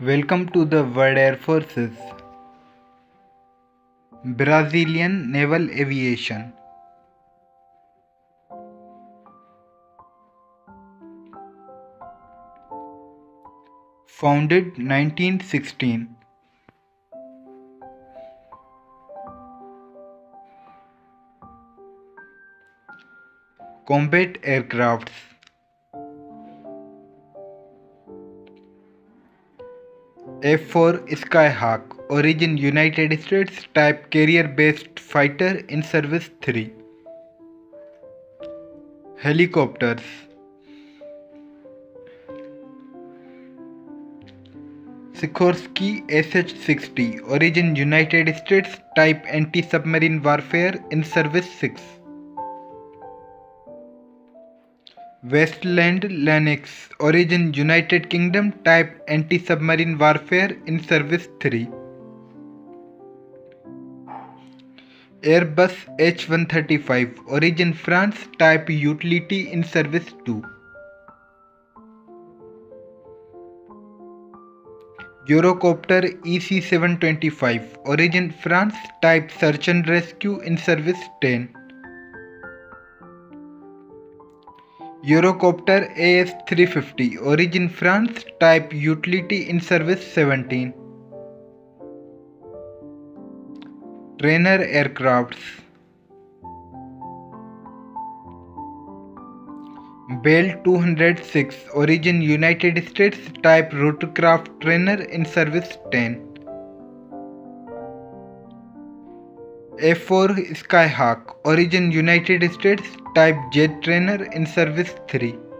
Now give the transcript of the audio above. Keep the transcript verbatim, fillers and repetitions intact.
Welcome to the World Air Forces. Brazilian Naval Aviation. Founded nineteen sixteen. Combat aircrafts. F four Skyhawk, origin United States, type carrier-based fighter, in service three. Helicopters. Sikorsky S H sixty, origin United States, type anti-submarine warfare, in service six. Westland Lennox, origin United Kingdom, type anti-submarine warfare, in service three. Airbus H one thirty-five, origin France, type utility, in service two. Eurocopter E C seven twenty-five, origin France, type search and rescue, in service ten. Eurocopter A S three fifty, origin France, type utility, in service seventeen. Trainer aircrafts. Bell two oh six, origin United States, type rotorcraft trainer, in service ten. F four Skyhawk, origin United States, type jet trainer, in service three.